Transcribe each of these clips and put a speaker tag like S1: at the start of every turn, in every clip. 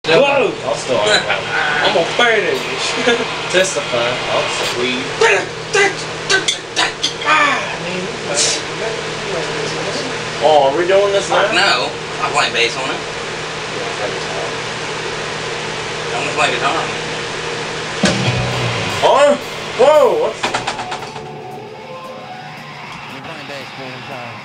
S1: Whoa!
S2: I'll still argue about it.
S1: I'm gonna burn it.
S2: Testify. I'll scream. Oh, are we doing this now?
S3: No. I'm playing bass on it. I'm gonna play guitar on it.
S2: Oh! Whoa! What's...
S4: You're playing bass full time.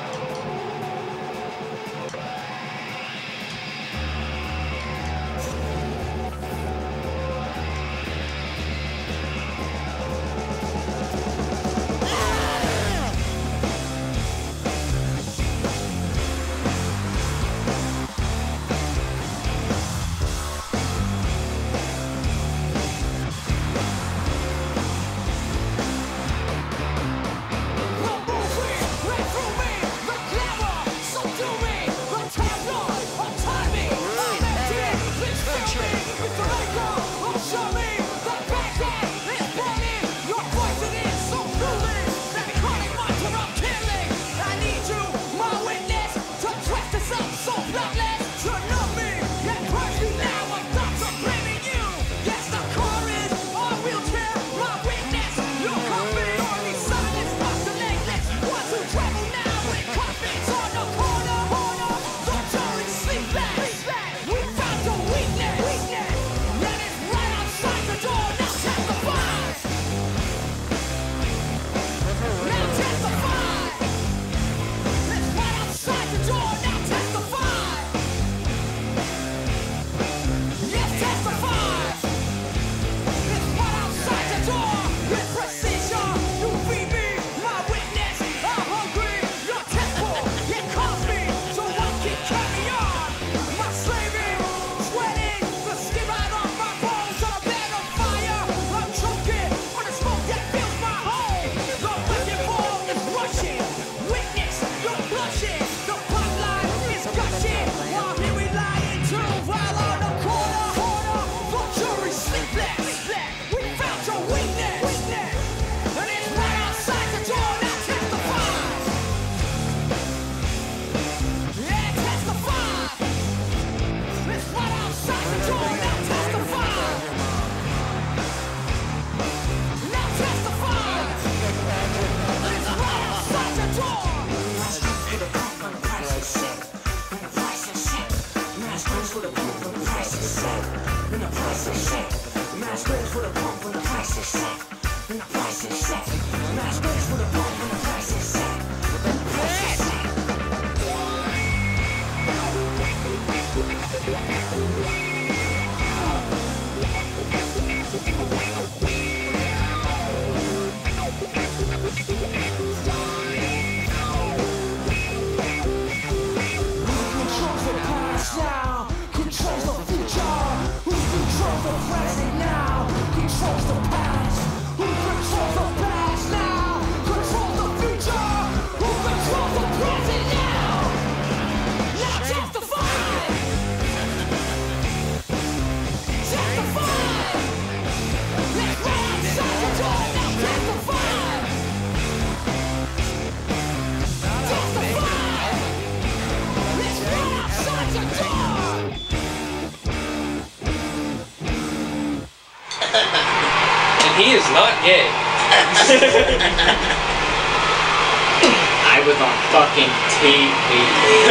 S1: He is not gay.
S2: I was on fucking TV.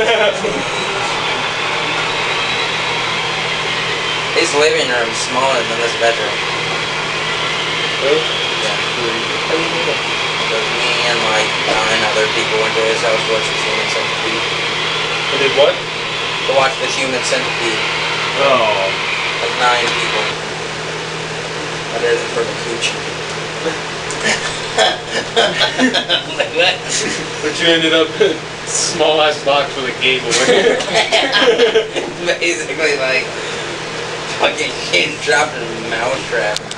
S3: His living room is smaller than this bedroom.
S1: Really?
S3: Yeah.
S1: How do you know that?
S3: Because me and like 9 other people went to his house to watch the Human Centipede.
S1: They did what?
S3: To watch the Human Centipede.
S1: Oh.
S3: Like 9 people. That isn't for the cooch. Like what?
S1: But you ended up in a small ass box with a gay boy.
S3: Basically like fucking shit dropped in a mousetrap.